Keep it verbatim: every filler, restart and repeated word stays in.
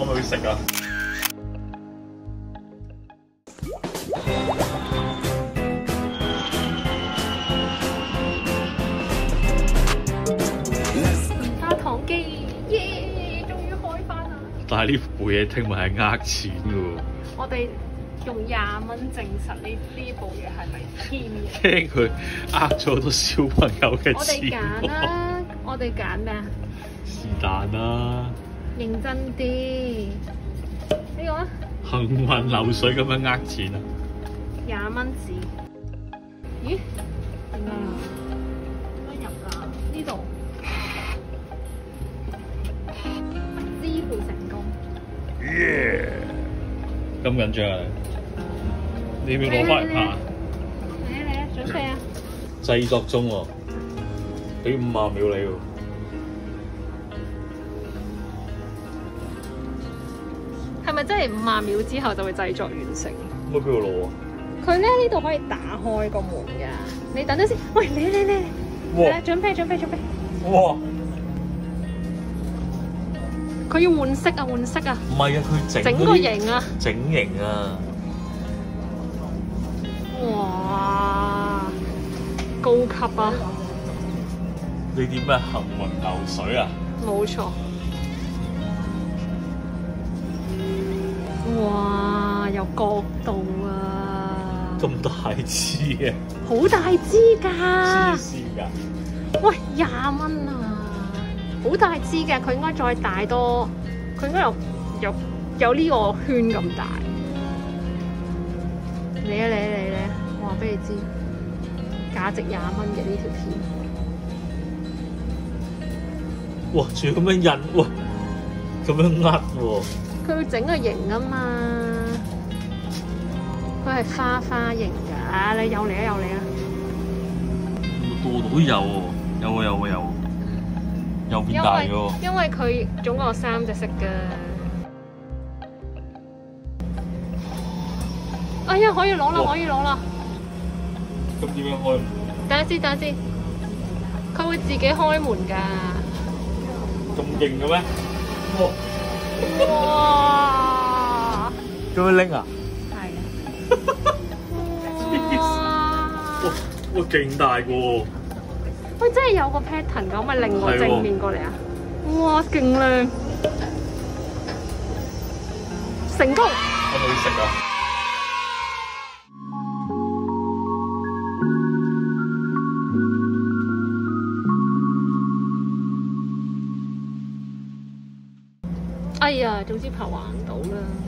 我咪去食啊！ 砂糖機，耶！終於開翻啦！ 但係呢部嘢聽聞係呃錢㗎喎。 我哋用廿蚊證實呢呢部嘢係咪堅嘅？ 驚佢呃咗好多小朋友嘅我哋錢揀啦，我哋揀咩啊？ 是但啦， 認真啲，呢個啊， 行雲流水咁樣呃錢啊！ 廿蚊紙。咦？點解啊？點解入㗎？呢度支付成功。 耶！咁緊張啊！你要唔要攞翻嚟拍？ 嚟啊嚟啊！準備啊！ 製作中喎，俾五十秒你喎。 係咪真係五十秒之後就會製作完成？ 咁喺邊度攞啊？ 佢咧呢度可以打開個門㗎。你等陣先。喂，嚟嚟嚟！ 哇！ 準備準備準備。 哇！ 佢要換色啊換色啊！ 唔係啊，佢整整個型啊！ 整型啊！ 哇！高級啊！ 你點咩行雲流水啊？ 冇錯。哇！有角度啊！ 咁大支嘅， 好大支㗎！ 黐線㗎！ 喂，廿蚊啊！好大支嘅，佢應該再大多，佢應該有有有呢個圈咁大。嚟啊嚟啊嚟啊！我話俾你知，價值廿蚊嘅呢條片。 哇！仲要咁樣印，哇！咁樣呃喎。 佢要整個型啊嘛，佢係花花型㗎。你有嚟啊有嚟啊！ 度度都有喎，有喎有喎有喎，又變大咗。 因為佢總共有三隻色㗎。哎呀，可以攞啦，可以攞啦！ 咁點樣開？ 等下先，等下先，佢會自己開門㗎。 咁勁嘅咩？ 哇！ 咁樣拎啊？ 係啊！ 哇！哇！勁大個喎！ 喂，真係有個 pattern 㗎，可唔可以擰個正面過嚟啊？哇！勁靚，成功！ 我咪去食啊！ 哎呀，總之拍橫到啦〜